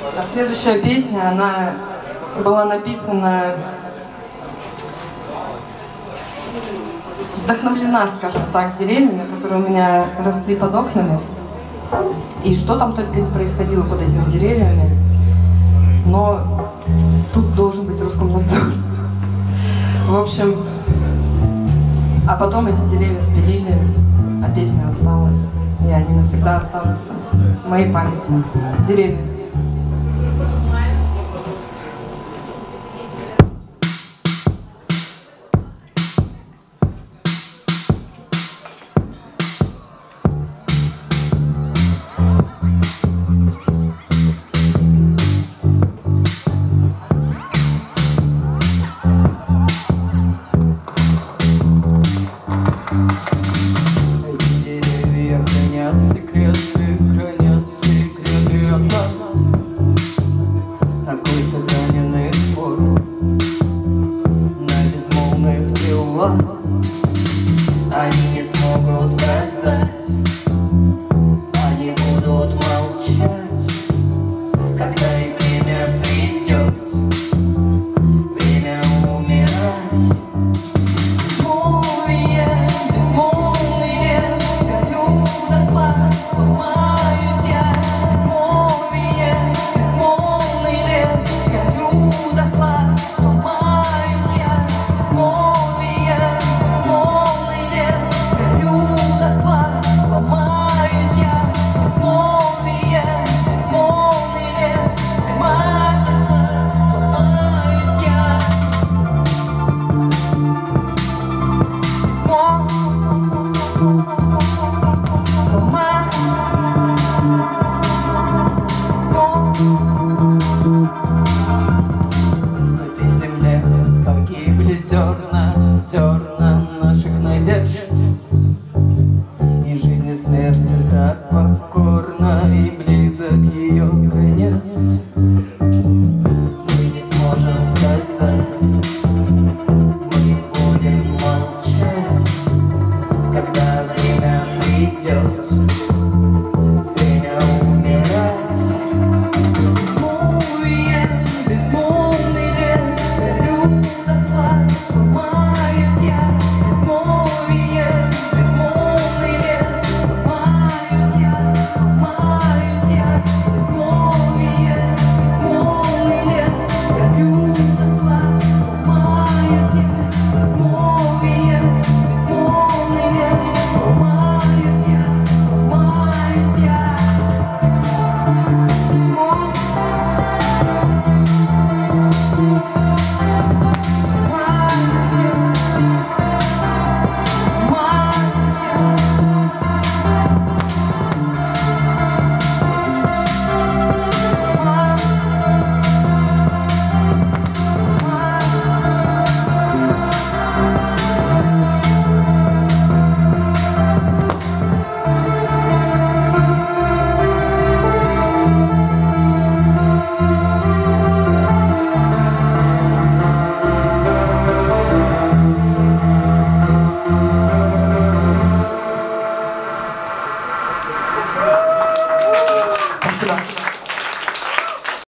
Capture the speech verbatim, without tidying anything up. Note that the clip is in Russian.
А следующая песня, она была написана, вдохновлена, скажем так, деревьями, которые у меня росли под окнами. И что там только не происходило под этими деревьями. Но тут должен быть Роскомнадзор. В общем, а потом эти деревья спилили, а песня осталась. И они навсегда останутся в моей памяти. Деревья. Они не смогут сказать, они будут молчать, когда их время придет, время умирать. Безмолвие, безмолвный лес, горю дотла, ломаюсь я. Безмолвие, безмолвный лес, горю дотла, ломаюсь я. Безмолвие, безмолвный лес, горю дотла, ломаюсь я. Безмолвие, безмолвный лес, мажется, ломаюсь я. В этой земле погибли зерна, зерна наших надежд. И жизнь и смерть так покорна, и близок ее конец.